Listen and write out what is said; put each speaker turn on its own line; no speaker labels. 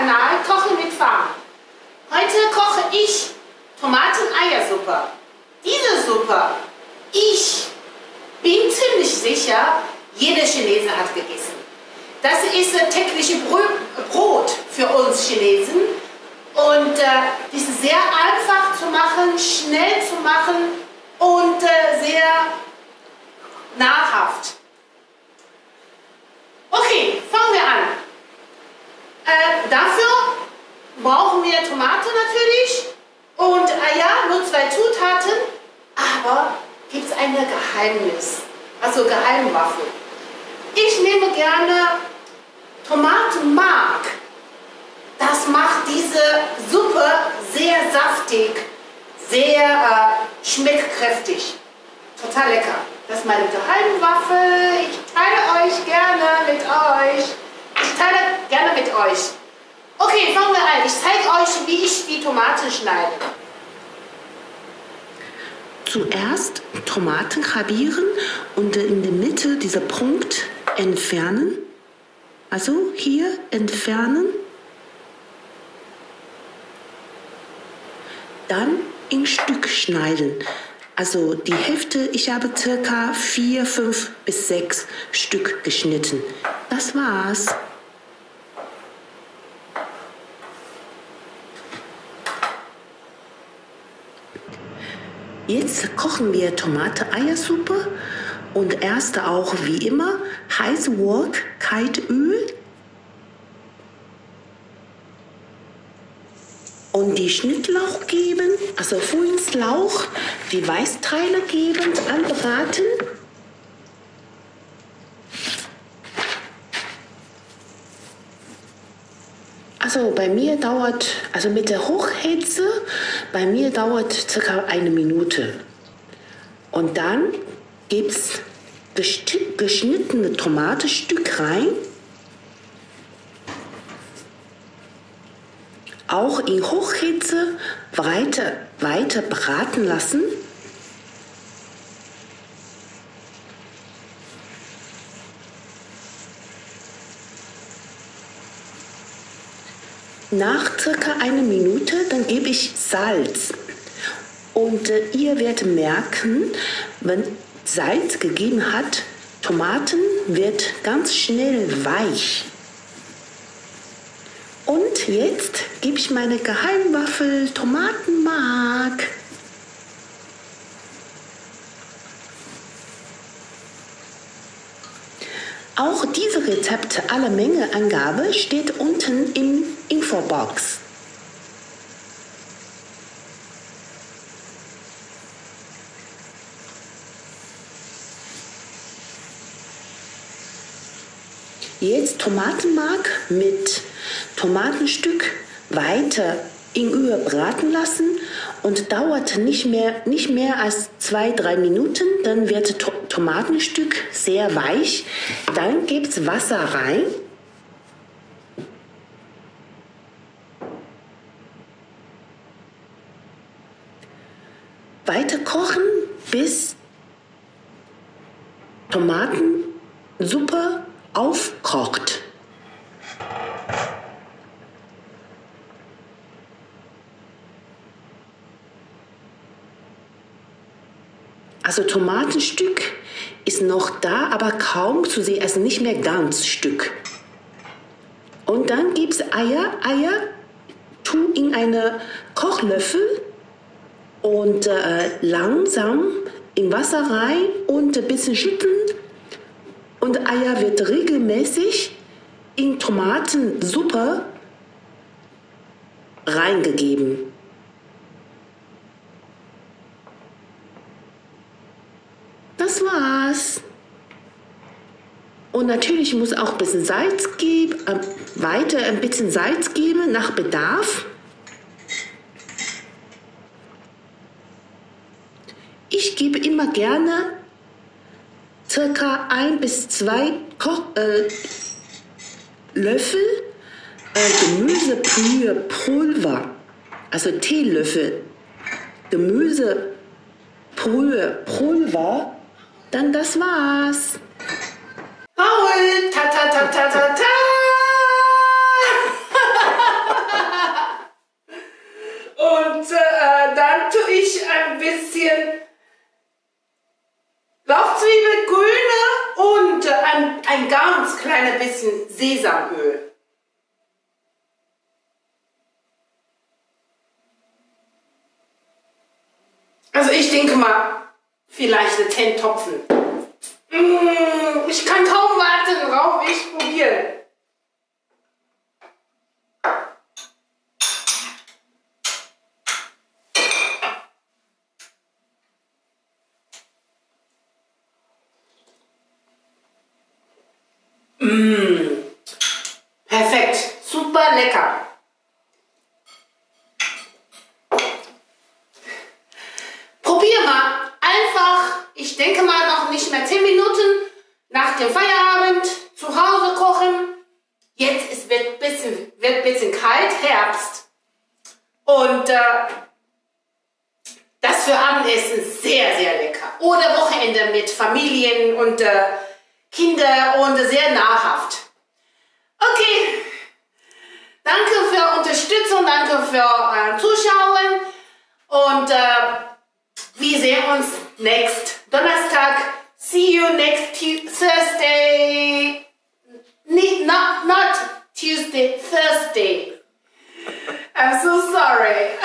Kanal Kochen mit Farm. Heute koche ich Tomaten-Eiersuppe. Diese Suppe, ich bin ziemlich sicher, jeder Chinese hat gegessen. Das ist tägliche Brot für uns Chinesen und die ist sehr einfach zu machen, schnell zu machen und sehr nahrhaft. Okay, fangen wir an. Dafür brauchen wir Tomate natürlich und Eier, nur 2 Zutaten, aber gibt es ein Geheimnis, also Geheimwaffe. Ich nehme gerne Tomatenmark. Das macht diese Suppe sehr saftig, sehr schmeckkräftig. Total lecker. Das ist meine Geheimwaffe. Ich teile euch gerne mit euch. Okay, fangen wir an. Ich zeige euch, wie ich die Tomaten schneide.
Zuerst Tomaten halbieren und in der Mitte dieser Punkt entfernen. Also hier entfernen. Dann in Stück schneiden. Also die Hälfte, ich habe ca. 4, 5 bis 6 Stück geschnitten. Das war's. Jetzt kochen wir Tomate-Eiersuppe und erst auch wie immer heiße Wok, Kaltöl und die Schnittlauch geben, also Frühlingslauch, die Weißteile geben, anbraten. Also bei mir dauert, also mit der Hochhitze, bei mir dauert ca. 1 Minute. Und dann gibt es geschnittene Tomatenstück rein. Auch in Hochhitze weiter braten lassen. Nach circa 1 Minute, dann gebe ich Salz. Und ihr werdet merken, wenn Salz gegeben hat, Tomaten wird ganz schnell weich. Und jetzt gebe ich meine Geheimwaffe Tomatenmark. Auch diese Rezepte, alle Mengeangabe steht unten im Infobox. Jetzt Tomatenmark mit Tomatenstück weiter in Öl braten lassen und dauert nicht mehr als 2-3 Minuten, dann wird Tomatenstück sehr weich. Dann gibt es Wasser rein. Weiter kochen, bis Tomatensuppe aufkocht. Also Tomatenstück ist noch da, aber kaum zu sehen, also nicht mehr ganz Stück. Und dann gibt es Eier. Eier tu in einen Kochlöffel und langsam in Wasser rein und ein bisschen schütteln. Und Eier wird regelmäßig in Tomatensuppe reingegeben. Das war's. Und natürlich muss auch ein bisschen Salz geben, weiter ein bisschen Salz geben nach Bedarf. Ich gebe immer gerne ca. 1 bis 2 Löffel Gemüsebrühepulver, also Teelöffel Gemüsebrühepulver. Dann das war's.
Paul, ta ta ta ta ta ta. tue ich ein bisschen Lauchzwiebelgrüne und ein ganz kleines bisschen Sesamöl. Also ich denke mal, vielleicht 10 Topfen. Ich kann kaum warten, drauf ich probieren. Perfekt, super lecker. Probier mal einfach, ich denke mal noch nicht mehr 10 Minuten nach dem Feierabend zu Hause kochen. Jetzt wird ein bisschen kalt, Herbst. Und das für Abendessen sehr, sehr lecker. Oder Wochenende mit Familien und Kinder und sehr nahrhaft. Okay, danke für Unterstützung, danke für Zuschauen und wir sehen uns nächsten Donnerstag. See you next Thursday. Not Tuesday, Thursday. I'm so sorry.